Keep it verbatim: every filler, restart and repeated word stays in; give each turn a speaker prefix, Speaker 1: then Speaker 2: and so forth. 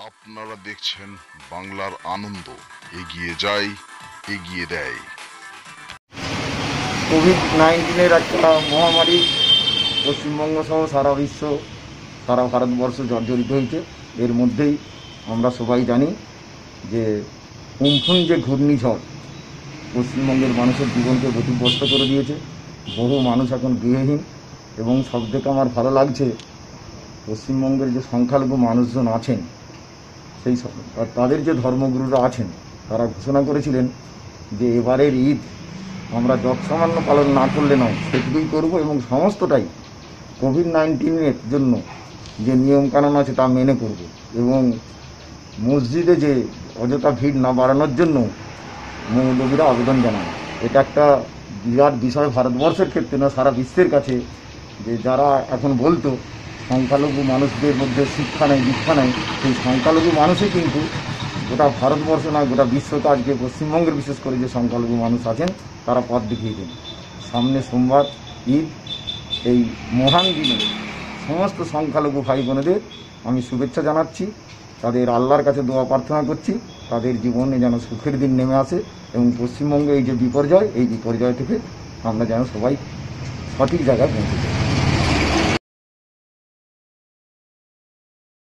Speaker 1: আপনারা দেখছেন বাংলার আনন্দ, এগিয়ে যায়, এগিয়ে দেয়।
Speaker 2: কোভিড নাইন্টিনের একটা মহামারী পশ্চিমবঙ্গ সহ সারা বিশ্ব, সারা ভারতবর্ষ জর্জরিত হয়েছে। এর মধ্যেই আমরা সবাই জানি যে উমফুন যে ঘূর্ণিঝড় পশ্চিমবঙ্গের মানুষের জীবনকে ব্যতিব্যস্ত করে দিয়েছে। বহু মানুষ এখন গৃহহীন, এবং সব থেকে আমার ভালো লাগছে পশ্চিমবঙ্গের যে সংখ্যালঘু মানুষজন আছেন, সেই সব তাদের যে ধর্মগুরুরা আছেন তারা ঘোষণা করেছিলেন যে এবারের ঈদ আমরা যৎসামান্য পালন না করলে নয়, সেটুকুই করবো, এবং সমস্তটাই কোভিড নাইন্টিনের জন্য যে নিয়মকানুন আছে তা মেনে করব, এবং মসজিদে যে অযথা ভিড় না বাড়ানোর জন্য মৌলবীরা আবেদন জানান। এটা একটা বিরাট বিষয় ভারতবর্ষের ক্ষেত্রে না, সারা বিশ্বের কাছে, যে যারা এখন বলতো সংখ্যালঘু মানুষদের মধ্যে শিক্ষা নেই, দীক্ষা নেই, সেই সংখ্যালঘু মানুষই কিন্তু গোটা ভারতবর্ষ নয়, গোটা বিশ্বকে আজকে পশ্চিমবঙ্গের বিশেষ করে যে সংখ্যালঘু মানুষ আছেন তারা পথ দেখিয়ে দেন। সামনে সোমবার ঈদ, এই মহান দিনে সমস্ত সংখ্যালঘু ভাই বোনেদের আমি শুভেচ্ছা জানাচ্ছি। তাদের আল্লাহর কাছে দোয়া প্রার্থনা করছি তাদের জীবনে যেন সুখের দিন নেমে আসে, এবং পশ্চিমবঙ্গে এই যে বিপর্যয়, এই বিপর্যয় থেকে আমরা যেন সবাই সঠিক জায়গায় পৌঁছে যাই।